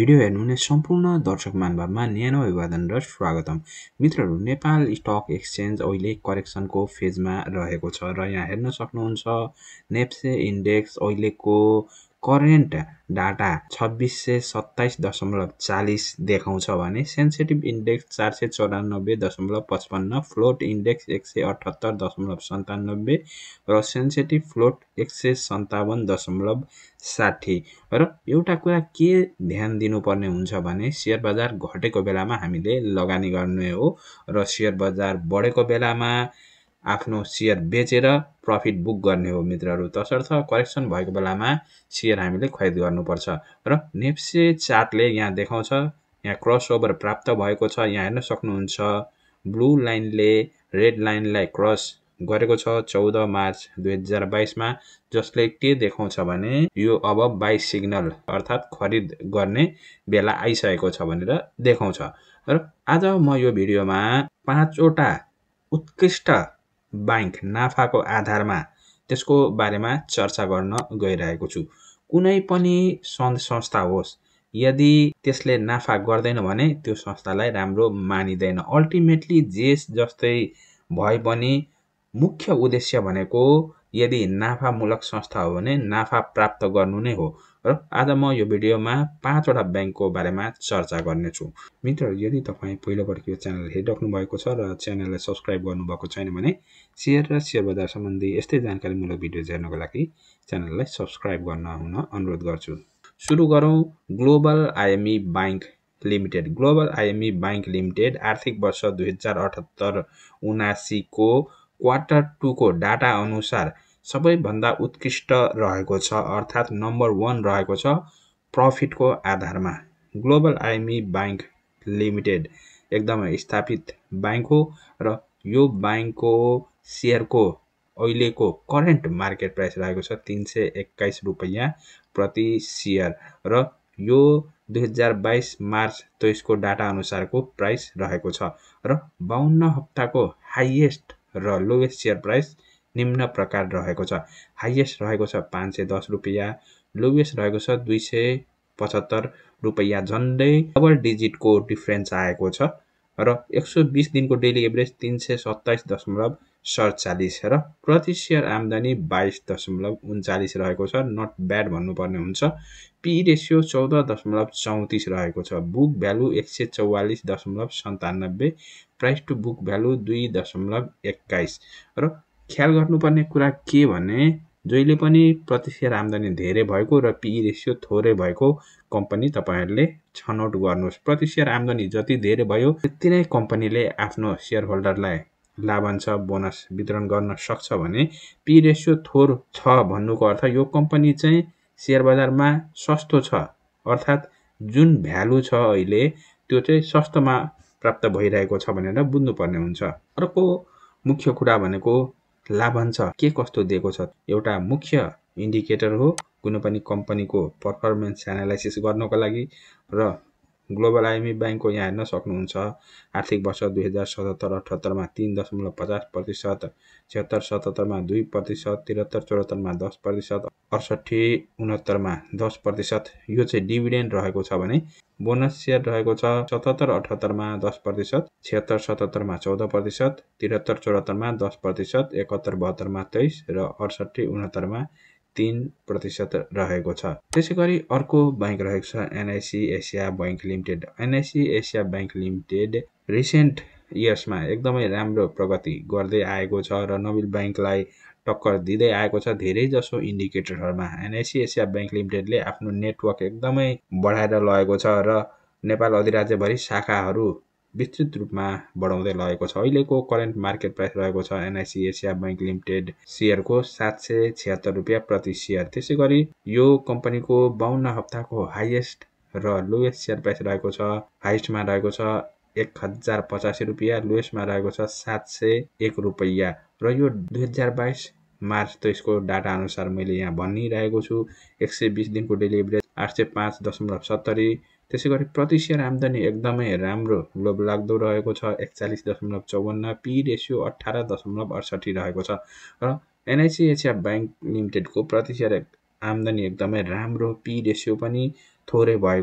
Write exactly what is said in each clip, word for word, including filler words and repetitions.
Video हेर्नुहुने सम्पूर्ण दर्शक महानुभावमा न्यानो अभिवादन र स्वागतम। मित्रहरू, नेपाल स्टक एक्सचेन्ज अहिले करेक्सनको फेजमा रहेको छ र यहाँ हेर्न सक्नुहुन्छ नेप्से इन्डेक्स अहिलेको करेन्ट डाटा छब्बिस सय सत्ताइस दशमलव चालीस देखाउँछ भने सेन्सिटिभ इन्डेक्स चार सय चौरानब्बे दशमलव पचपन्न, फ्लोट इन्डेक्स एक सय अठहत्तर दशमलव सन्तानब्बे र सेन्सिटिभ फ्लोट एक सय सन्ताउन्न दशमलव साठी। र एउटा कुरा के ध्यान दिनुपर्ने हुन्छ भने शेयर बजार घटेको बेलामा हामीले लगानी गर्ने हो र शेयर बजार बढेको बेलामा आफ्नो शेयर बेचेर प्रफिट बुक गर्ने हो मित्रहरू। तसर्थ करेक्सन भएको बेलामा शेयर हामीले खरिद गर्नुपर्छ। र नेप्से चार्टले यहाँ देखाउँछ यहाँ क्रसओभर प्राप्त भएको छ। यहाँ हेर्न सक्नुहुन्छ ब्लू लाइनले रेड लाइनलाई क्रस गरेको छ चौध मार्च दुई हजार बाइस मा, जसले के देखाउँछ भने यो अब बाई सिग्नल अर्थात खरिद गर्ने बेला आइसकेको छ भनेर देखाउँछ। र आज म यो भिडियोमा पाँचवटा उत्कृष्ट बैंक नाफाको आधारमा त्यसको बारेमा चर्चा गर्न गइरहेको छु। कुनै पनि संस्था होस्, यदि त्यसले नाफा गर्दैन भने त्यो संस्थालाई राम्रो मानिदैन। अल्टिमेटली जे जस्तै भए पनि मुख्य उद्देश्य भनेको यदि नाफामूलक संस्था हो भने नाफा प्राप्त गर्नु नै हो। र आज म यो भिडियोमा पाँचवटा बैंकको बारेमा चर्चा गर्नेछु। मित्रहरू, यदि तपाईँ पहिलोपटक यो च्यानल हेरिराख्नु भएको छ र च्यानललाई सब्स्क्राइब गर्नुभएको छैन भने शेयर र शेयर बजार सम्बन्धी यस्तै जानकारीमूलक भिडियो हेर्नको लागि च्यानललाई सब्स्क्राइब गर्न हुन अनुरोध गर्छु। सुरु गरौँ ग्लोबल आइएमई बैंक लिमिटेड। ग्लोबल आइएमई बैंक लिमिटेड आर्थिक वर्ष दुई हजार अठहत्तर उनासी को क्वार्टर टू को डाटा अनुसार सबैभन्दा उत्कृष्ट रहेको छ, अर्थात् नम्बर वान रहेको छ प्रफिटको आधारमा। ग्लोबल आइएमई बैंक लिमिटेड एकदमै स्थापित बैंक हो र यो बैंकको शेयरको अहिलेको करेन्ट मार्केट प्राइस रहेको छ तीन सय एक्काइस रुपैयाँ प्रति शेयर र यो दुई हजार बाइस मार्च तेइस को डाटा अनुसारको प्राइस रहेको छ। र बाउन्न हप्ताको हाइएस्ट र लोएस्ट शेयर प्राइस निम्न प्रकार रहेको छ। हाइएस्ट रहेको छ पाँच सय दस रुपैयाँ, लोएस्ट रहेको छ दुई सय पचहत्तर रुपैयाँ, झन्डै डबल डिजिटको डिफ्रेन्स आएको छ। र एक सय बीस दिनको डेली एभरेज तीन सय सत्ताइस दशमलव सडचालिस र प्रति शेयर आम्दानी बाइस दशमलव उन्चालिस रहेको छ। नट ब्याड भन्नुपर्ने हुन्छ। पी रेसियो चौध दशमलव चौतिस रहेको छ। बुक भ्यालु एक सय चौवालिस दशमलव सन्तानब्बे, प्राइस टु बुक भ्यालु दुई दशमलव एक्काइस। र ख्याल गर्नुपर्ने कुरा के भने जहिले पनि प्रति शेयर आम्दानी धेरै भएको र पी रेसियो थोरै भएको कम्पनी तपाईहरुले छनौट गर्नुहोस्। प्रति शेयर आम्दानी जति धेरै भयो त्यति नै कम्पनीले आफ्नो शेयर होल्डरलाई लाभांश बोनस वितरण गर्न सक्छ भने पी रेसियो थोर छ भन्नुको अर्थ यो कम्पनी चाहिँ शेयर बजारमा सस्तो छ, अर्थात् जुन भ्यालु छ अहिले त्यो चाहिँ सस्तोमा प्राप्त भइरहेको छ भनेर बुझ्नुपर्ने हुन्छ। अर्को मुख्य कुरा भनेको लाभांश के कस्तो दिएको छ। एउटा मुख्य इन्डिकेटर हो कुनै पनि कम्पनीको परफर्मेन्स एनालाइसिस गर्नको लागि। र ग्लोबल आइएमई बैंकको यहाँ हेर्न सक्नुहुन्छ आर्थिक वर्ष दुई हजार सतहत्तर अठहत्तर मा तीन दशमलव पचास प्रतिशत, छिहत्तर सतहत्तर मा दुई प्रतिशत, त्रिहत्तर चौहत्तर मा दस प्रतिशत, अडसठी उनहत्तर मा दस प्रतिशत यो चाहिँ डिभिडेन्ड रहेको छ भने बोनस शेयर रहेको छ सतहत्तर अठहत्तर मा दस प्रतिशत, छिहत्तर सतहत्तर मा चौध प्रतिशत, त्रिहत्तर चौहत्तर मा दस प्रतिशत, एकहत्तर बहत्तर मा तेइस र अडसठी उनहत्तर मा तीन प्रतिशत रहेको छ। त्यसैगरी अर्को बैंक रहेको छ एनआइसी एसिया बैंक लिमिटेड। एनआइसी एसिया बैंक लिमिटेड रिसेन्ट इयर्समा एकदमै राम्रो प्रगति गर्दै आएको छ र नबिल बैंकलाई टक्कर दिँदै आएको छ धेरै जसो इन्डिकेटरहरुमा। एनआइसी एसिया बैंक लिमिटेडले आफ्नो नेटवर्क एकदमै बढाएर लगेको छ र नेपाल अधिराज्यभरि शाखाहरू विस्तृत रूपमा बढाउँदै लगेको छ। अहिलेको करेन्ट मार्केट प्राइस रहेको छ एनआइसी एसिया बैंक लिमिटेड शेयरको सात सय छिहत्तर रुपैयाँ प्रति शेयर। त्यसैगरी यो कम्पनीको बाउन्न हप्ताको हाइएस्ट र लोएस्ट शेयर प्राइस रहेको छ। हाइएस्टमा रहेको छ एक हजार पचासी रुपैयाँ, लोएस्टमा रहेको छ सात सय एक रुपैयाँ र यो दुई हजार बाइस मार्च तेइस को डाटा अनुसार मैले यहाँ भनिरहेको छु एक सय बीस दिनको डेली एभरेज आठ सय पाँच दशमलव सत्तरी। त्यसैगरी प्रति शेयर आम्दानी एकदमै राम्रो लोभ लाग्दो रहेको छ एकचालिस दशमलव चौवन्न, पी रेसियो अठार दशमलव अडसठी रहेको छ। र एनआइसी एसिया बैंक लिमिटेडको प्रति शेयर आम्दानी एकदमै राम्रो, पी रेसियो पनि थोरै भएको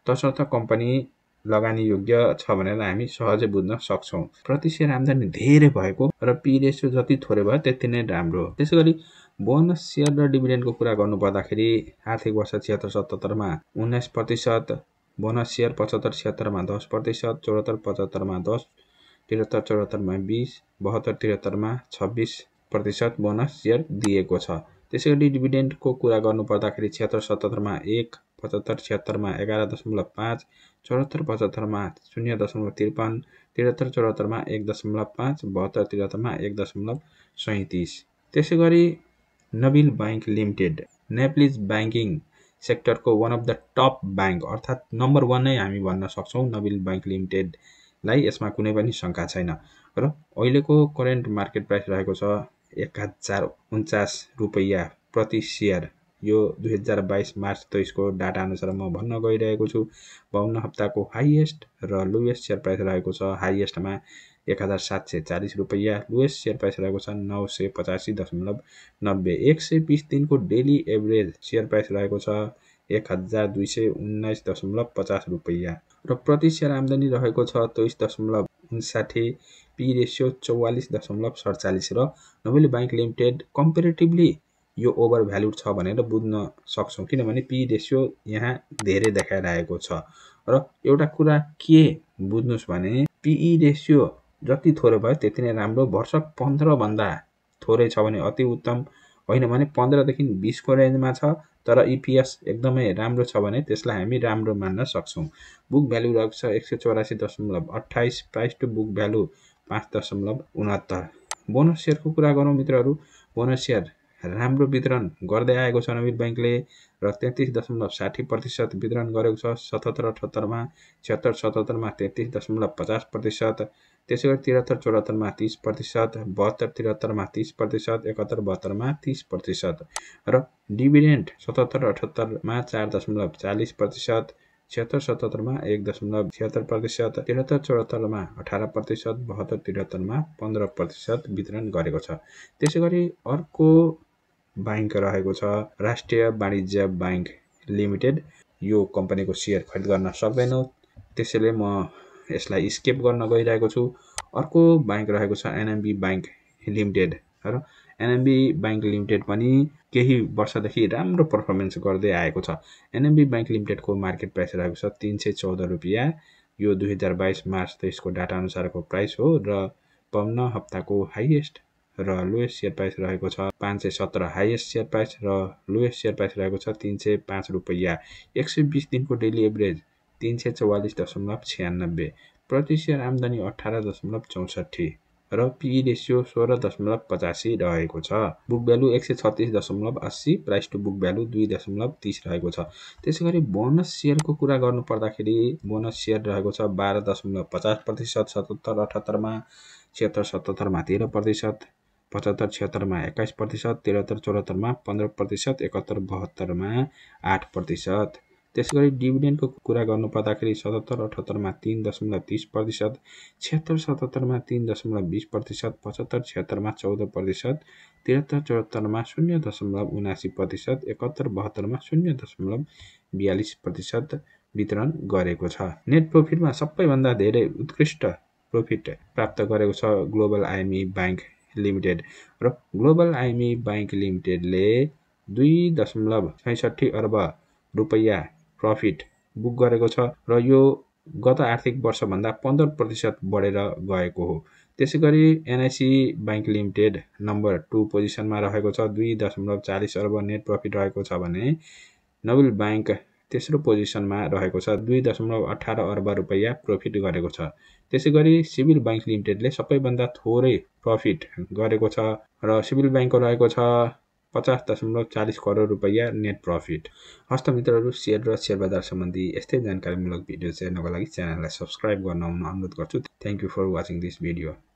तसर्थ कम्पनी लगानी योग्य छ भनेर हामी सहजै बुझ्न सक्छौँ। प्रति सेयर आम्दानी धेरै भएको र पी रेसियो जति थोरै भयो त्यति नै राम्रो हो। त्यसैगरी बोनस सेयर र डिभिडेन्डको कुरा गर्नु पर्दाखेरि आर्थिक वर्ष छिहत्तर सतहत्तरमा उन्नाइस प्रतिशत, बोनस सेयर पचहत्तर छिहत्तरमा दस प्रतिशत, चौहत्तर पचहत्तरमा दस, त्रिहत्तर चौहत्तरमा बिस, बहत्तर त्रिहत्तरमा छब्बिस प्रतिशत बोनस सेयर दिएको छ। त्यसैगरी डिभिडेन्डको कुरा गर्नु पर्दाखेरि छिहत्तर सतहत्तरमा एक, पचहत्तर छिहत्तरमा एघार दशमलव पाँच, चौहत्तर पचहत्तरमा शून्य दशमलव त्रिपन्न, त्रिहत्तर चौहत्तरमा एक दशमलव पाँच, बहत्तर त्रिहत्तरमा एक दशमलव सैँतिस। त्यसै गरी नबिल बैंक लिमिटेड नेप्लिज ब्याङ्किङ सेक्टरको one of the top bank अर्थात् नम्बर वान नै हामी भन्न सक्छौँ नबिल बैंक लिमिटेडलाई, यसमा कुनै पनि शङ्का छैन। र अहिलेको करेन्ट मार्केट प्राइस रहेको छ एक हजार उन्चास रुपैयाँ प्रति सेयर। यो दुई हजार बाइस मार्च तेइसको डाटा अनुसार म भन्न गइरहेको छु। बाउन्न हप्ताको हाइएस्ट र लोएस्ट सेयर प्राइस रहेको छ। हाइएस्टमा एक हजार सात सय चालिस रुपैयाँ, लोएस्ट सेयर प्राइस रहेको छ नौ सय पचासी दशमलव नब्बे। एक सय बिस दिनको डेली एभरेज सेयर प्राइस रहेको छ एक हजार दुई सय उन्नाइस दशमलव पचास रुपैयाँ र प्रति सेयर आम्दानी रहेको छ तेइस दशमलव उन्साठी, पी रेसियो चौवालिस दशमलव सडचालिस र नबिल बैंक लिमिटेड कम्पेरिटिभली यो ओभर भ्यालुड छ भनेर बुझ्न सक्छौँ, किनभने पी रेसियो यहाँ धेरै देखाइरहेको छ। र एउटा कुरा के बुझ्नुहोस् भने पीई रेसियो जति थोरै भयो त्यति नै राम्रो। वर्ष पन्ध्रभन्दा थोरै छ भने अति उत्तम, होइन भने पन्ध्रदेखि बिसको रेन्जमा छ तर इपिएस एकदमै राम्रो छ भने त्यसलाई हामी राम्रो मान्न सक्छौँ। बुक भ्यालु रहेको छ एक सय चौरासी दशमलव अठाइस, प्राइस टु बुक भ्यालु पाँच दशमलव उनहत्तर। बोनस सेयरको कुरा गरौँ मित्रहरू, बोनस सेयर राम्रो वितरण गर्दै आएको छ नबिल बैंकले र तेत्तिस दशमलव साठी प्रतिशत वितरण गरेको छ। सतहत्तर अठहत्तरमा, छिहत्तर सतहत्तरमा तेत्तिस दशमलव पचास प्रतिशत, त्यसै गरी त्रिहत्तर चौहत्तरमा तिस प्रतिशत, बहत्तर त्रिहत्तरमा तिस प्रतिशत, एकहत्तर बहत्तरमा तिस प्रतिशत र डिभिडेन्ड सतहत्तर अठहत्तरमा चार दशमलव चालिस प्रतिशत, छिहत्तर सतहत्तरमा एक दशमलव छिहत्तर प्रतिशत, त्रिहत्तर चौहत्तरमा अठार प्रतिशत, बहत्तर त्रिहत्तरमा पन्ध्र प्रतिशत वितरण गरेको छ। त्यसै गरी अर्को बैंक रहेको छ राष्ट्रिय वाणिज्य बैंक लिमिटेड। यो कम्पनीको सेयर खरिद गर्न सक्दैनौँ, त्यसैले म यसलाई स्किप गर्न गइरहेको छु। अर्को बैंक रहेको छ एनएमबी बैंक लिमिटेड र एनएमबी बैंक लिमिटेड पनि केही वर्षदेखि राम्रो पर्फर्मेन्स गर्दै आएको छ। एनएमबी बैंक लिमिटेडको मार्केट प्राइस रहेको छ तीन सय चौध रुपियाँ। यो दुई हजार बाइस मार्च तेइसको डाटा अनुसारको प्राइस हो र बाउन्न हप्ताको हाइएस्ट र लोएस्ट सेयर प्राइस रहेको छ पाँच सय सत्र। हाइएस्ट सेयर प्राइस र लोएस्ट सेयर प्राइस रहेको छ तीन सय पाँच रुपैयाँ। एक सय बिस दिनको डेली एभरेज तीन सय चौवालिस दशमलव छ्यानब्बे, प्रति सेयर आम्दानी अठार दशमलव चौसठी र पी रेसियो सोह्र दशमलव पचासी रहेको छ। बुक भ्यालु एक सय छत्तिस दशमलव अस्सी, प्राइस टु बुक भ्यालु दुई दशमलव तीस रहेको छ। त्यसै गरी बोनस सेयरको कुरा गर्नु पर्दाखेरि बोनस सेयर रहेको छ बाह्र दशमलव पचास प्रतिशत, सतहत्तर अठहत्तरमा, छिहत्तर सतहत्तरमा तेह्र प्रतिशत, पचहत्तर छिहत्तरमा एक्काइस प्रतिशत, त्रिहत्तर चौहत्तरमा पन्ध्र प्रतिशत, एकहत्तर बहत्तरमा आठ प्रतिशत। त्यसै गरी डिभिडेन्डको कुरा गर्नु पर्दाखेरि सतहत्तर अठहत्तरमा तीन दशमलव तीस प्रतिशत, छिहत्तर सतहत्तरमा तीन दशमलव बिस प्रतिशत, पचहत्तर छिहत्तरमा चौध प्रतिशत, त्रिहत्तर चौहत्तरमा शून्य दशमलव उनासी प्रतिशत, एकहत्तर बहत्तरमा शून्य दशमलव बयालिस प्रतिशत वितरण गरेको छ। नेट प्रोफिटमा सबैभन्दा धेरै उत्कृष्ट प्रोफिट प्राप्त गरेको छ ग्लोबल आइएमई बैंक लिमिटेड र ग्लोबल आइएमई बैंक लिमिटेडले दुई दशमलव छैसठी अर्ब रुपैयाँ प्रफिट बुक गरेको छ र यो गत आर्थिक वर्षभन्दा पन्ध्र प्रतिशत बढेर गएको हो। त्यसै गरी एनआइसी बैंक लिमिटेड नम्बर टू पोजिसनमा रहेको छ, दुई दशमलव चालिस अर्ब नेट प्रफिट रहेको छ भने नबिल बैंक तेस्रो पोजिसनमा रहेको छ, दुई दशमलव अठार अर्ब रुपैयाँ प्रफिट गरेको छ। त्यसै गरी सिभिल बैंक लिमिटेडले सबैभन्दा थोरै प्रफिट गरेको छ र सिभिल बैंकको रहेको छ पचास दशमलव चालिस करोड रुपैयाँ नेट प्रफिट। हस्त मित्रहरू, सेयर र सेयर बजार सम्बन्धी यस्तै जानकारीमूलक भिडियो हेर्नको लागि च्यानललाई सब्स्क्राइब गर्न अनुरोध गर्छु। Thank you for watching this video.